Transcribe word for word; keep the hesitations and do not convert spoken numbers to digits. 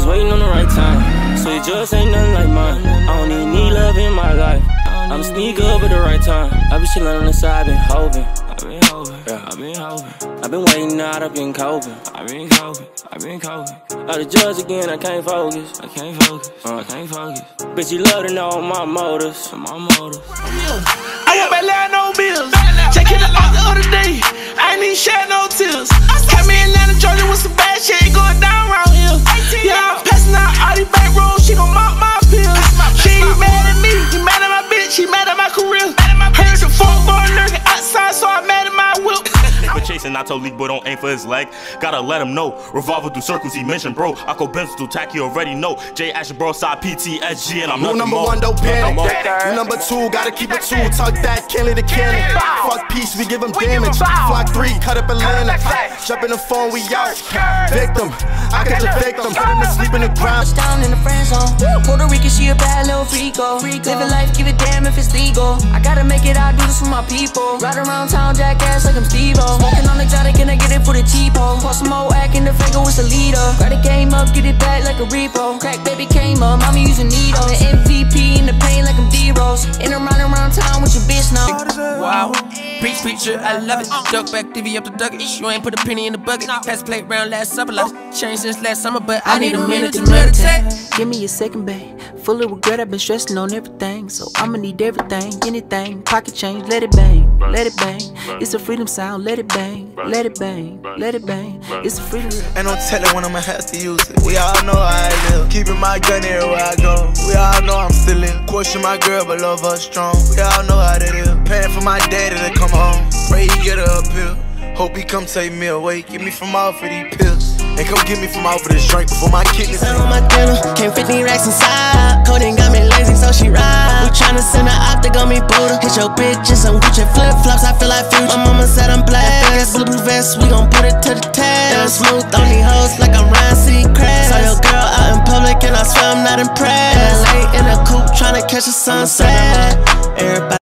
waiting on the right time. So it just ain't nothing like mine. I don't even need love in my life. I'm sneak up at the right time. I been chillin' on the side, been hovin'. I been hovin', yeah. I been hovin'. I been waiting out, I been coping. I been coping, I been coping. I the judge again, I can't focus. I can't focus, uh, I can't focus. Bitch, you love to know my motives. My motives. I want my land no bills. Checking it out the other day. I ain't even shed no tears. Came in Atlanta, Georgia with some bad shit going down around here. Yeah, I'm passing out all these back roads. She gon' mop my pills. She ain't mad at me. He mad at my bitch. He mad at my career. Heard the fuck boy lurking outside, so I'm mad at my whip. For chasing, I told Leak boy don't aim for his leg. Gotta let him know. Revolver through circles, he mentioned, bro. I go Benz through tack, you already know. J Asher, bro, side P T S G, and I'm Rule nothing number more. one, don't panic. Rule number two, gotta keep it two. Tuck that, can't let it cannon. Fuck peace, we give him damage. Flock three, cut up Atlanta. Jump in the phone, we out. Victim, I catch a victim. Put him to sleep in the ground. Down in the friend zone. Puerto Rican, she a bad little freako. Living life, give a damn if it's legal. I gotta make it, I do this for my people. Ride around town, jackass like I'm Steve-O. Smoking on exotic and I get it for the cheapo. Pour some more act in the Fago with a leader. Got the game up, get it back like a repo. Crack baby came up, mommy using needles. I'm the M V P in the pain like I'm D-Rose. In and round around town with your bitch now. Wow, preach, preacher, I love it. Duck back, divvy up the ducket. You ain't put a penny in the bucket. Pass plate round last supper. Lot changed since last summer, but I need a minute to meditate. Give me a second, babe. Full of regret, I've been stressing on everything. So I'ma need everything, anything. Pocket change, let it bang, let it bang. It's a freedom sound, let it bang, let it bang, let it bang. It's a freedom. Ain't no telling when I'ma have to use it. We all know how I live. Keeping my gun everywhere I go. We all know I'm still in. Question my girl, but love her strong. We all know how that is. Paying for my daddy to come home. Pray he get her up here. Hope he come take me away. Get me from off of these pills. And come get me from off of this drink before my kidneys. On my dinner, came fifteen racks inside. Codeine got me lazy, so she ride. We tryna send her out to go me Buddha. Hit your bitch in some Gucci flip flops. I feel like Future. My mama said I'm black. That bulletproof vest, we gon' put it to the test. And I'm smooth on these hoes like I'm Ryan Seacrest. Saw your girl out in public and I swear I'm not impressed. L A in a coupe tryna catch a sunset. Everybody.